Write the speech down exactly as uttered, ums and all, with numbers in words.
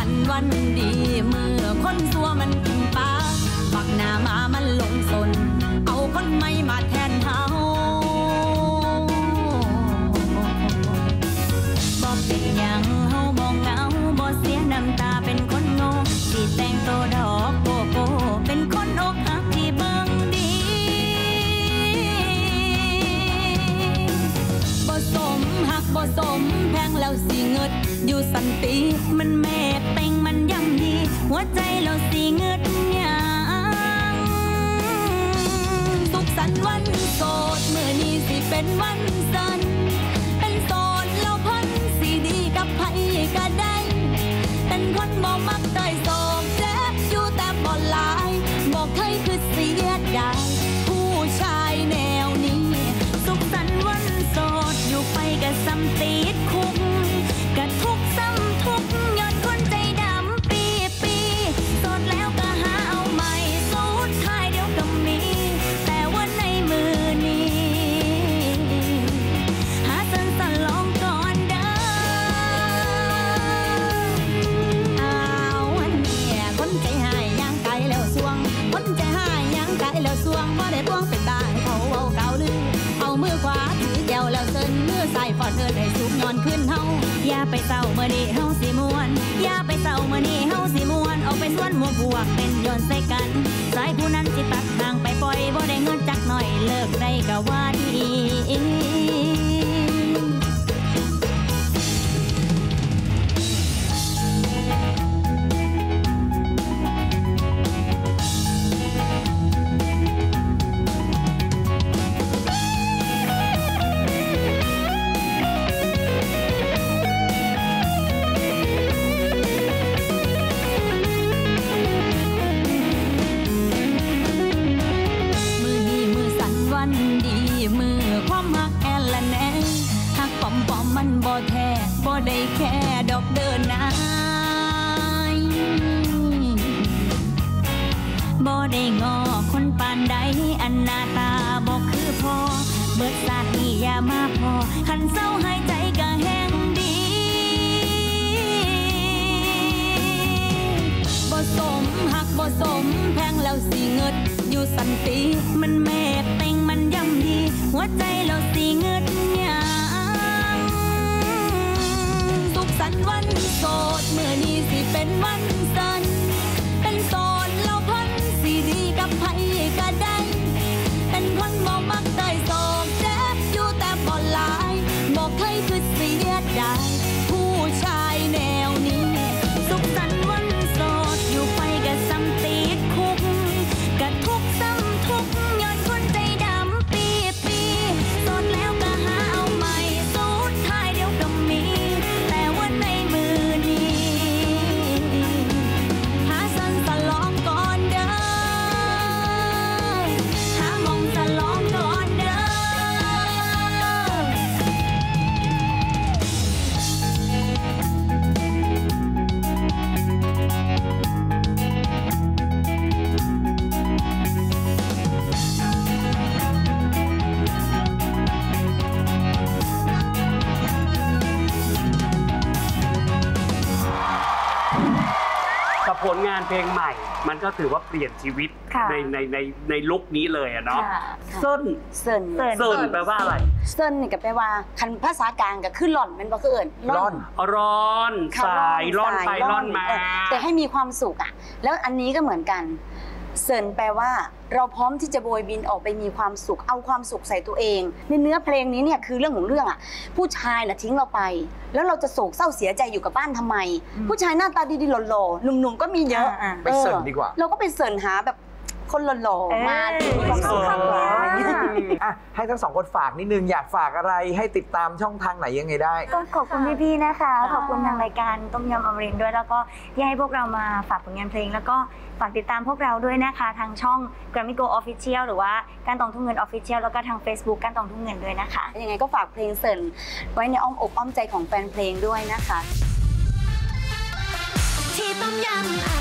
นต์วันดีเมื่อคนซัวมันกินปลาบักหน้ามามันหลงสนเอาคนใหม่มาแทนเฮาบ่เป็นหยังเฮาบ่เหงาบ่เสียน้ำตาเป็นคนโง่สิแต่งตัวดอกโกโก้เป็นคนอกหักที่เบิ่งดีบ่สมหักบ่สมแพงแล้วสิเงิดอยู่สันติมันแม่เต็งมันย่ำดีหัวใจเราสิเงิดหยังสุขสันต์วันโสดมื้อนี้สิเป็นวันสันเป็นโสดแล้วพ้นสิดีกับไผก็ได้เป็นคนบ่มักได้โศกเจ็บอยู่แต่บ่หลายบ่เคยคือเสียดายผู้ชายแนวนี้สุขสันต์วันโสดอยู่ไปก็ซ้ำติดคุกก็ทุกซ้ำทุกย้อนคนใจดำปีปีโสดแล้วก็หาเอาใหม่สุดท้ายเดี๋ยวก็มีแต่ว่าในมือนี้หาสันสลองก่อนเด้ออ้าววันนี้คนใจหายย่างไกลแล้วสวงคนใจหายย่างไกลแล้วสวงบ่ได้พวงเป็นตาให้เขาเอาเก่าลือเอามือขวาถือแก้วแล้วเซินมือซ้ายฟอดเอิ้นให้สูบนอนขึ้นเฮาอย่าไปเศร้าเมื่อนี้เฮาสิม่วนอย่าไปเศร้าเมื่อนี้เฮาสิม่วนออกไปสวนหมู่พวกเป็นย้อนใส่กันสายผู้นั้นสิตัดทางไปปล่อยบ่ได้เงินจักหน่อยเลิกได้ก็ว่าดีบ่ได้แค่ดอกเดินนายบ่ได้งอคนปานใดอันหน้าตาบ่คือพอเบิดสาดนี่อย่ามาพอคันเศร้าหายใจก็แห้งดีบ่สมหักบ่สมแพงแล้วสิเงิดอยู่สันติมันแม่เต็งมันย่ำดีหัวใจเราสิเงิดหยังสุขสันต์วันโสดมื้อนี้สิเป็นวันสันเป็นโสดแล้วพ้นสิดีกับไผก็ได้เป็นคนบ่มักได้โศกเจ็บอยู่แต่บ่หลายบ่เคยคือเสียดายผู้ชายแนวนี้สุขสันต์วันโสดอยู่ไปก็ซ้ำติดคุกก็ทุกซ้ำทุกย้อนคนใจดำปีปีโสดแล้วก็หาเอาใหม่สุดท้ายเดี๋ยวก็มีแต่ว่าในมือนี้หาสันสลองก่อนเด้อหามองสลองก่อนเด้อกับผลงานเพลงใหม่มันก็ถือว่าเปลี่ยนชีวิตในในในในลุคนี้เลยอะเนาะเซินเซินเซินแปลว่าอะไรเซินนี่ก็แปลว่าคันภาษากลางก็คือหล่อนมันบ่คือเอิ้นร่อนร้อนสายร่อนไปร่อนมาแต่ให้มีความสุขอ่ะแล้วอันนี้ก็เหมือนกันเซินแปลว่าเราพร้อมที่จะโบยบินออกไปมีความสุขเอาความสุขใส่ตัวเองในเนื้อเพลงนี้เนี่ยคือเรื่องของเรื่องอ่ะผู้ชายน่ะทิ้งเราไปแล้วเราจะโศกเศร้าเสียใจอยู่กับบ้านทำไมผู้ชายหน้าตาดีๆหล่อๆหนุ่มๆก็มีเยอะไปเสิร์ฟดีกว่าเราก็ไปเสิร์ฟหาแบบคนหล่อๆมาดีความสุขอ่ะให้ทั้งสองคนฝากนิดนึงอยากฝากอะไรให้ติดตามช่องทางไหนยังไงได้ก็ขอบคุณพี่ๆนะคะขอบคุณทางรายการต้มยำอมรินทร์ด้วยแล้วก็ที่ให้พวกเรามาฝากผลงานเพลงแล้วก็ฝากติดตามพวกเราด้วยนะคะทางช่อง Grammy Go Official หรือว่าการตองทุ่งเงิน Official แล้วก็ทาง Facebook การตองทุ่งเงินด้วยนะคะยังไงก็ฝากเพลงเสิร์ฟไว้ในอ้อมอกอ้อมใจของแฟนเพลงด้วยนะคะที่ต้มยำ